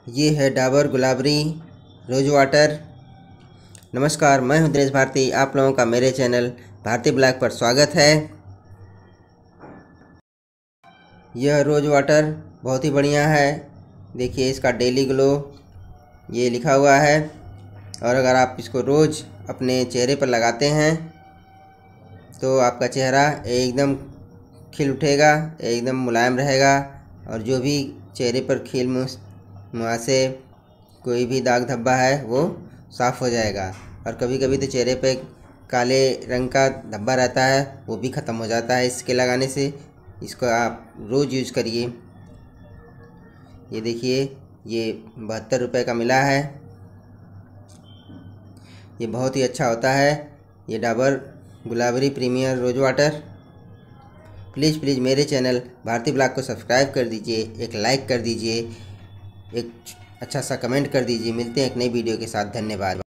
ये है Dabur Gulabari rose water. नमस्कार, मैं हूं दिनेश भारती। आप लोगों का मेरे चैनल भारती ब्लॉग पर स्वागत है। यह रोज वाटर बहुत ही बढ़िया है। देखिए, इसका डेली ग्लो ये लिखा हुआ है, और अगर आप इसको रोज़ अपने चेहरे पर लगाते हैं तो आपका चेहरा एकदम खिल उठेगा, एकदम मुलायम रहेगा, और जो भी चेहरे पर खील मुहासे कोई भी दाग धब्बा है वो साफ़ हो जाएगा। और कभी कभी तो चेहरे पे काले रंग का धब्बा रहता है, वो भी ख़त्म हो जाता है इसके लगाने से। इसको आप रोज़ यूज़ करिए। ये देखिए, ये 72 रुपये का मिला है। ये बहुत ही अच्छा होता है, ये Dabur Gulabari premier rose water. Please मेरे चैनल भारती ब्लॉग को सब्सक्राइब कर दीजिए, एक लाइक कर दीजिए, एक अच्छा सा कमेंट कर दीजिए। मिलते हैं एक नई वीडियो के साथ। धन्यवाद।